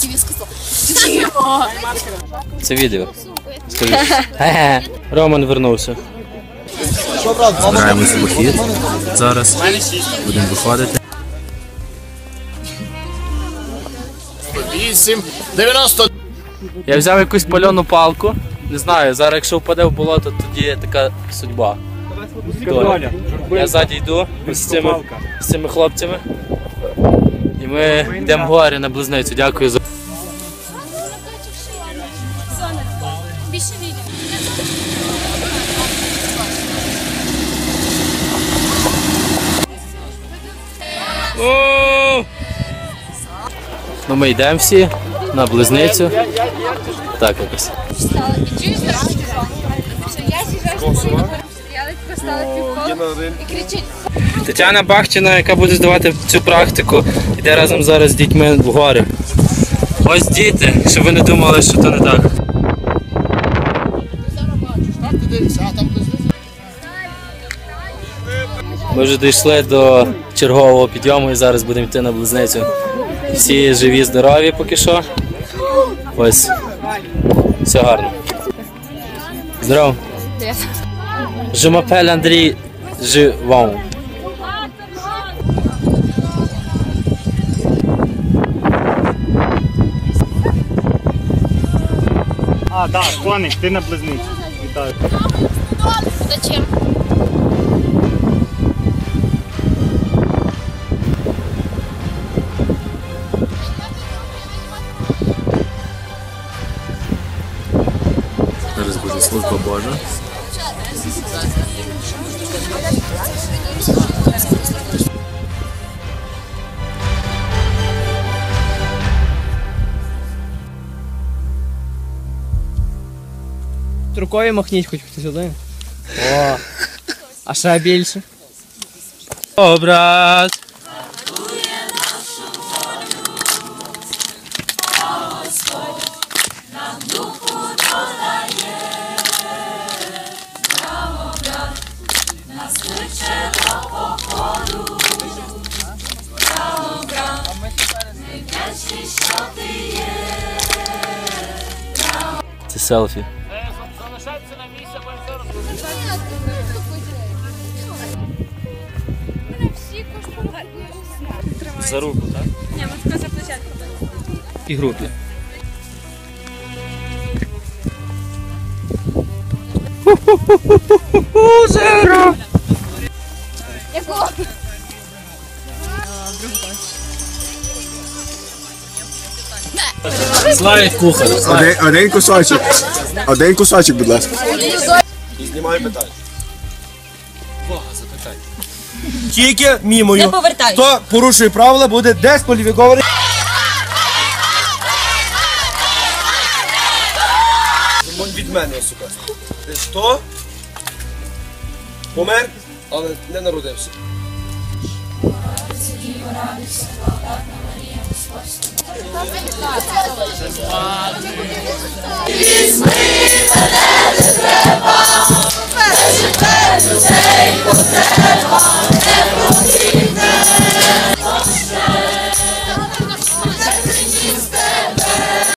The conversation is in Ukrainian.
я сказала. Це відео. Скажи. Роман вернувся. Збираємося в вихід. Зараз будемо виходити. 8, 90. Я взяв якусь пальону палку. Не знаю, зараз якщо впаде в болото, тоді така судьба. Я ззаді йду з цими хлопцями. І ми йдемо в гори на Близнецю. Дякую за... Більше відео. Ну ми йдемо всі на Близницю. Так якось. Тетяна Бахчина, яка буде здавати цю практику, йде разом зараз з дітьми в гори. Ось діти, щоб ви не думали, що то не так. Ми вже дійшли до чергового підйому і зараз будемо йти на Близницю. Всі живі, здорові поки що. Ось. Все гарно. Здорово. Привет. Je m'appelle André Живон. А, так, коник, ти на Близниці. Вітаю. Зачем? Зараз буде служба Божа. Рукою махніть хоч хтось один. О, а ще більше. О, брат! Це селфі. За руку, так? Ні, ми тільки за плечатку. І групі. Зеро! Якого? Славік кухар. Один кусочок, будь ласка. І знімай питання. Тільки мімою. Не повертай. Хто порушує правила, буде дискваліфікований. Від мене особисто. Хто помер, але не народився. Візьми мене, не треба,